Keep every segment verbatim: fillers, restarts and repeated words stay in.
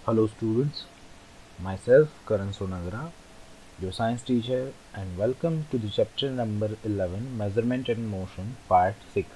Hello students, myself Karan Sonagara, your science teacher, and welcome to the chapter number eleven, Measurement and Motion, part six.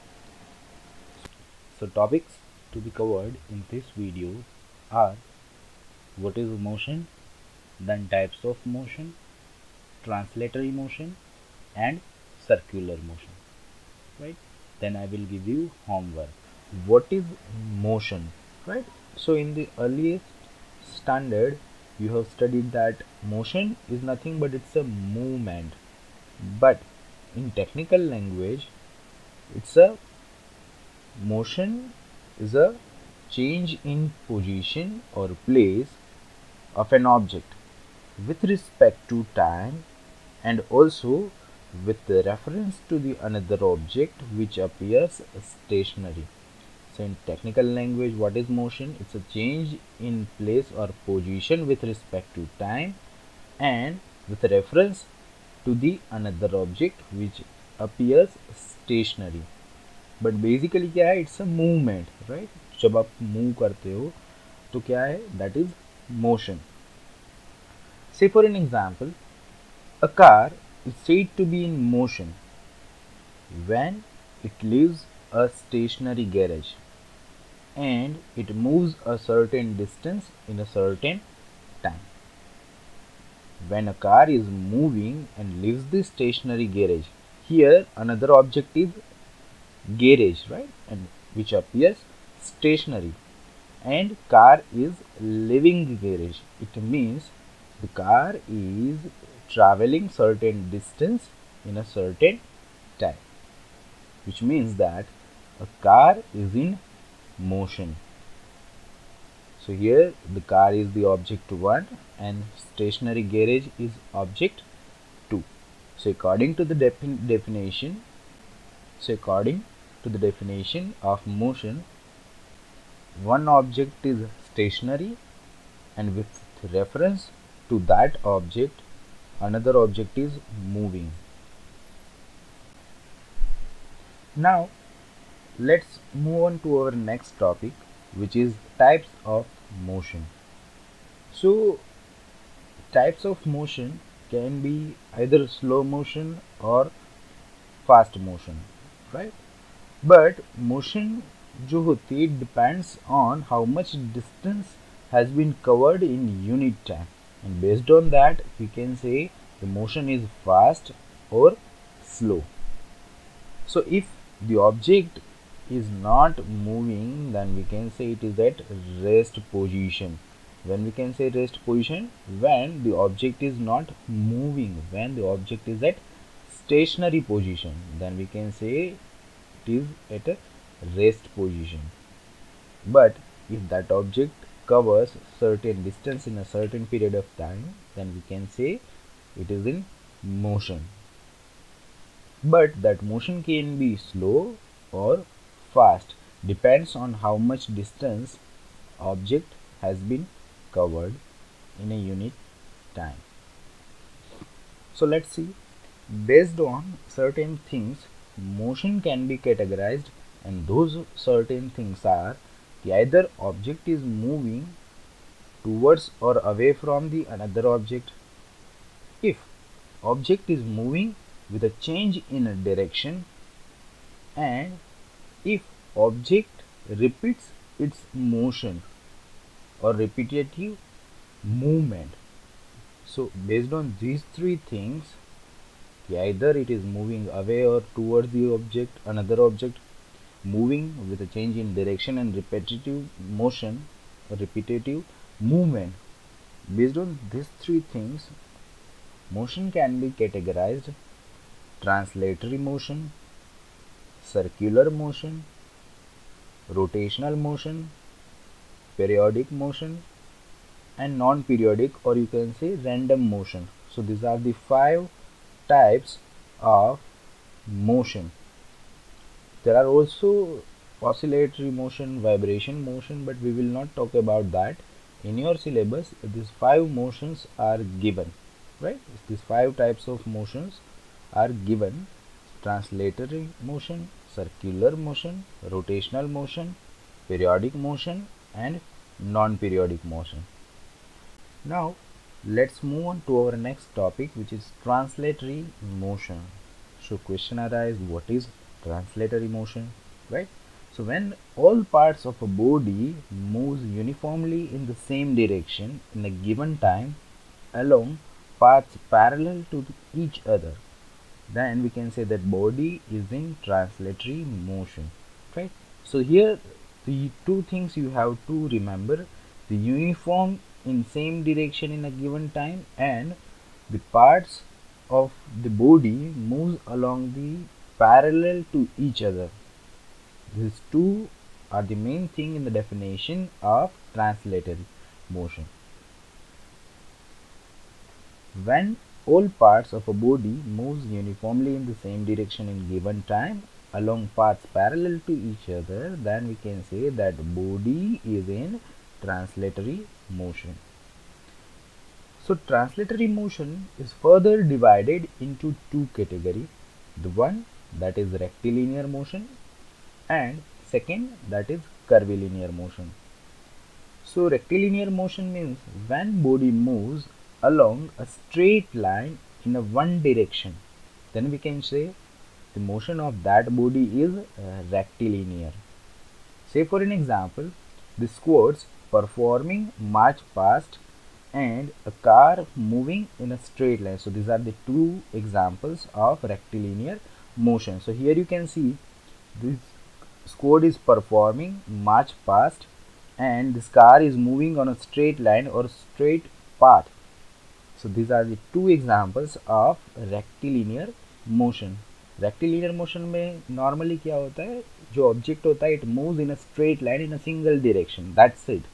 So topics to be covered in this video are what is motion, then types of motion, translatory motion and circular motion, right? Then I will give you homework. What is motion, right? So in the earliest standard you have studied that motion is nothing but it's a movement, but in technical language it's a motion is a change in position or place of an object with respect to time and also with reference to the another object which appears stationary. So in technical language, what is motion? It's a change in place or position with respect to time and with reference to the another object which appears stationary. But basically क्या है? It's a movement, right? जब आप move करते हो तो क्या है? That is motion. Say for an example, a car is said to be in motion when it leaves a stationary garage and it moves a certain distance in a certain time. When a car is moving and leaves the stationary garage, here another object is garage, right, and which appears stationary, and car is leaving the garage. It means the car is traveling certain distance in a certain time, which means that a car is in motion. So here the car is the object one and stationary garage is object two. So according to the defin definition, so according to the definition of motion, one object is stationary and with reference to that object, another object is moving. Now let's move on to our next topic, which is types of motion. So types of motion can be either slow motion or fast motion, right? But motion जो होती है depends on how much distance has been covered in unit time, and based on that we can say the motion is fast or slow. So if the object is not moving, then we can say it is at rest position. When we can say rest position, when the object is not moving, when the object is at stationary position, then we can say it is at a rest position. But if that object covers certain distance in a certain period of time, then we can say it is in motion. But that motion can be slow or fast, depends on how much distance object has been covered in a unit time. So let's see, based on certain things motion can be categorized, and those certain things are either object is moving towards or away from the another object, if object is moving with a change in a direction, and if object repeats its motion or repetitive movement. So based on these three things, either it is moving away or towards the object, another object, moving with a change in direction, and repetitive motion or repetitive movement. Based on these three things, motion can be categorized: translatory motion, circular motion, rotational motion, periodic motion, and non-periodic, or you can say random motion. So these are the five types of motion. There are also oscillatory motion, vibration motion, but we will not talk about that. In your syllabus, these five motions are given, right? These five types of motions are given: translatory motion, circular motion, rotational motion, periodic motion, and non-periodic motion. Now let's move on to our next topic, which is translatory motion. So question arises, what is translatory motion, right? So when all parts of a body moves uniformly in the same direction in a given time along paths parallel to each other, then we can say that body is in translatory motion, right? So here the two things you have to remember: the uniform in same direction in a given time, and the parts of the body moves along the parallel to each other. These two are the main thing in the definition of translatory motion. When all parts of a body moves uniformly in the same direction in given time along paths parallel to each other, then we can say that body is in translatory motion. So translatory motion is further divided into two categories: the one that is rectilinear motion and second that is curvilinear motion. So rectilinear motion means when body moves along a straight line in a one direction, then we can say the motion of that body is uh, rectilinear. Say for an example, the squads performing march past and a car moving in a straight line. So these are the two examples of rectilinear motion. So here you can see this squad is performing march past and this car is moving on a straight line or straight path. So these are the two examples of rectilinear motion. Rectilinear motion में normally क्या होता है, जो object होता है it moves in a straight line in a single direction, that's it.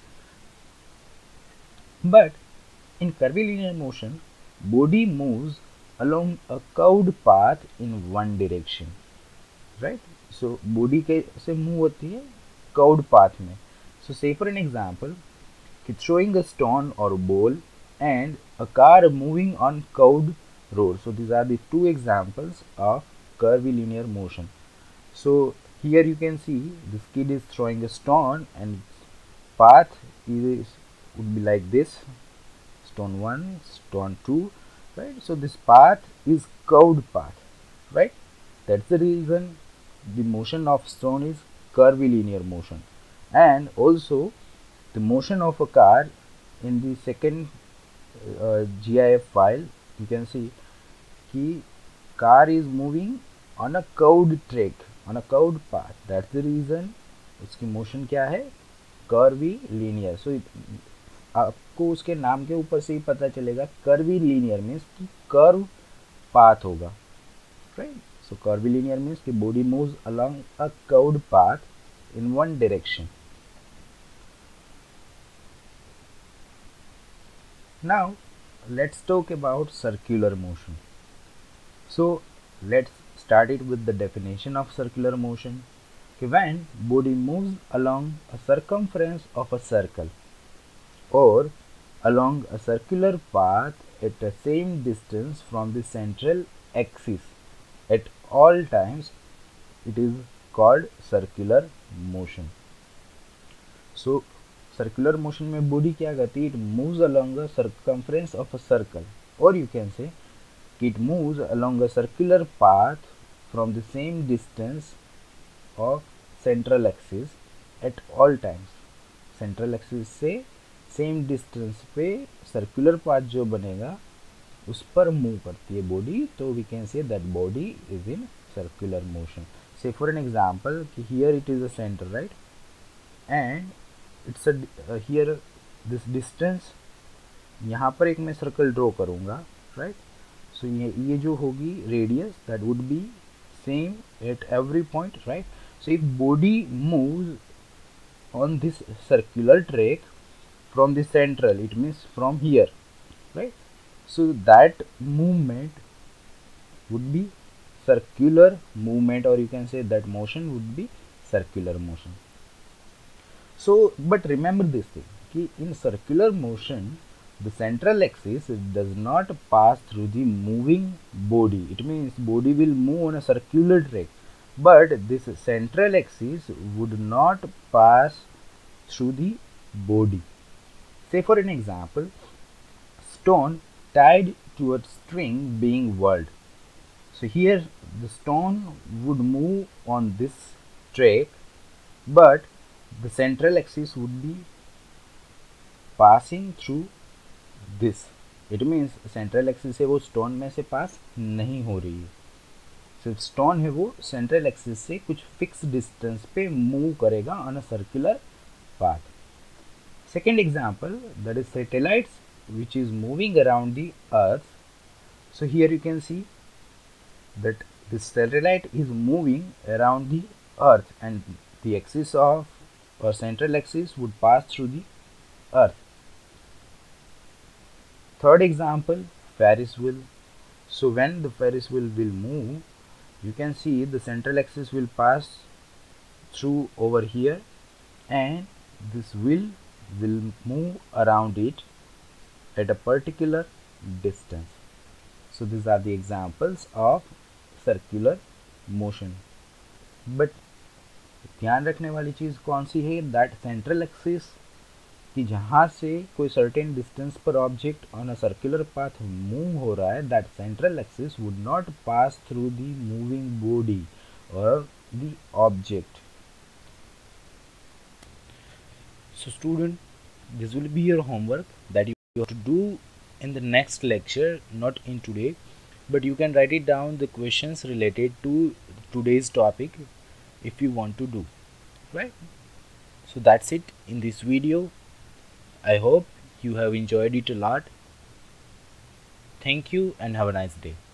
But in curvilinear motion body moves along a curved path in one direction, right. So body कैसे move होती है, curved path में. So say for an example, throwing a stone or ball and a car moving on curved road. So these are the two examples of curvilinear motion. So here you can see this kid is throwing a stone and path is would be like this: stone one, stone two, right? So this path is curved path, right? That's the reason the motion of stone is curvilinear motion. And also the motion of a car in the second uh, GIF file, you can see कि car is moving on a curved track, on a curved path. That's the reason उसकी motion क्या है, curvilinear. So आपको उसके नाम के ऊपर से ही पता चलेगा curvilinear means कि curve path होगा, right? So curvilinear means कि body moves along a curved path in one direction. Now let's talk about circular motion. So let's start it with the definition of circular motion. When body moves along a circumference of a circle or along a circular path at the same distance from the central axis at all times, it is called circular motion. So circular motion में body क्या करती है, it moves along a circumference of a circle, or you can say it moves along a circular path from the same distance of central axis at all times. Central axis से same distance पे circular path जो बनेगा उस पर move करती है body, तो we can say that body is in circular motion. Say for an example, here it is a center, right? And it's a uh, here this distance, यहाँ पर एक मैं सर्कल ड्रॉ करूँगा, राइट. सो ये ये जो होगी radius, that would be same at every point, right. So if body moves on this circular track from the central, it means from here, right. So that movement would be circular movement, or you can say that motion would be circular motion. So but remember this thing, कि in circular motion the central axis does not pass through the moving body. It means body will move on a circular track, but this central axis would not pass through the body. Say for an example, stone tied to a string being whirled. So here the stone would move on this track, but the central axis would be passing through this. It means central axis से वो stone में से पास नहीं हो रही है, सिर्फ stone है वो सेंट्रल एक्सिस से कुछ फिक्स डिस्टेंस पे मूव करेगा on a circular path. Second example, that is satellites which is moving around the earth. So here you can see that this satellite is moving around the earth and the axis of or central axis would pass through the earth. Third example, Ferris wheel. So when the Ferris wheel will move, you can see the central axis will pass through over here and this wheel will move around it at a particular distance. So these are the examples of circular motion. But ध्यान रखने वाली चीज़ कौन सी है, that central axis कि जहाँ से कोई certain distance पर object on a circular path move हो रहा है, that central axis would not pass through the moving body और the object. So student, this will be your homework that you have to do in the next lecture, not in today, but you can write it down the questions related to today's topic if you want to do, right? So that's it in this video. I hope you have enjoyed it a lot. Thank you and have a nice day.